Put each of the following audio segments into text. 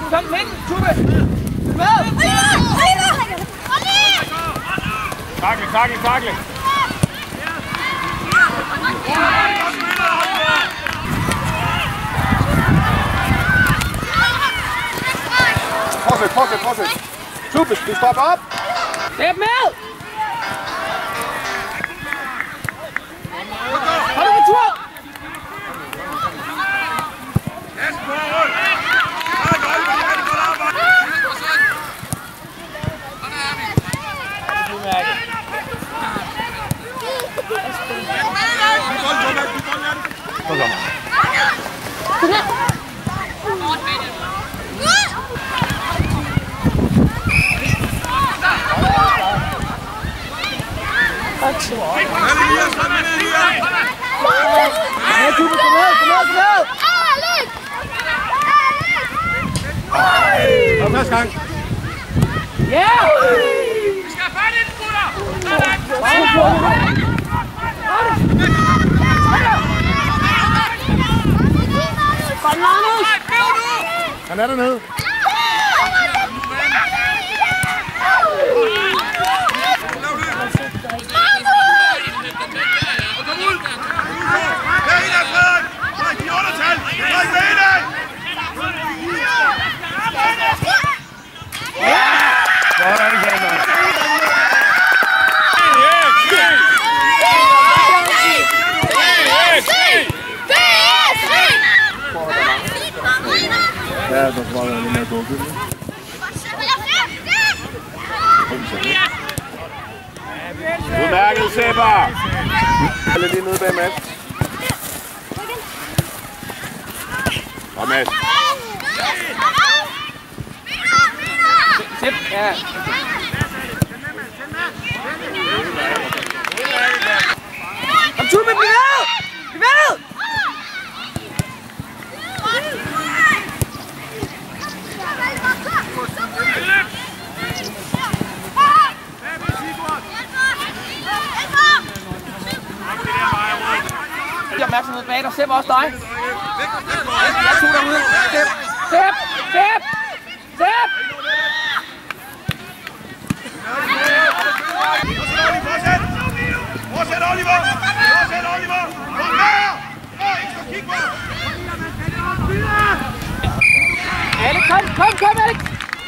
Kom ind, Tube! Med! Takle! Fortsæt! Tube, du stopper op! Step med! Hold du retur! Kom næste gang! Ja! Vi skal have fat i den, gutter! Han er dernede! Ja, dat was wel niet meer goed. Udmærket, Sepper! Lidt ind ud bag Mads. Kom Mads. Sepp, ja. Kom Tube, bliv ved! Bliv ved! Opmærksomhed bag dig. Sepp, også dig. Jeg tog dig ud. Sepp! Fortsæt, Oliver! Kom her! Ikke så kig på! Alex, kom, Alex!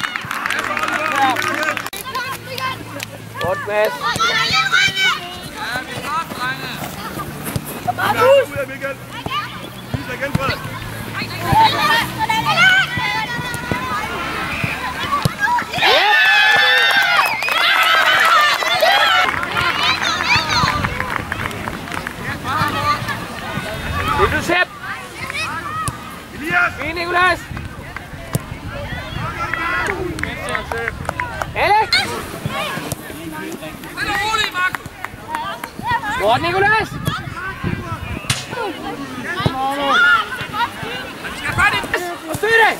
Godt, Mads. Ja, vi er klar, drenge. Ud af Michael! Vis dig igen, Fred! Det er du, Sepp! Elias! Fint, Nicolas! Alex! Stille og roligt, Marco. Godt, Nicolas! Vi skal have fat i den. Og styr dig!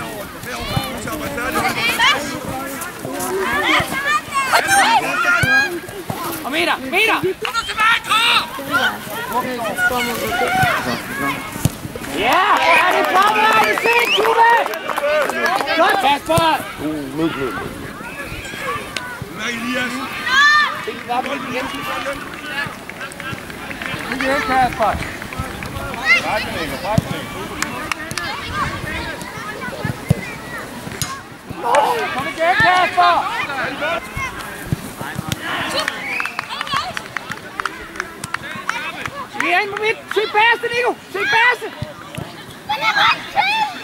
Og meter! Kom nu tilbage, Kåre! Ja! Er det fremad? Er det fint, Tube? Godt, Kasper! Ned. Elias! Fint, op igen. Igen, Kasper. Kom igen, Kasper! Vi er inde på midt. Søg basse, Nico! Søg basse!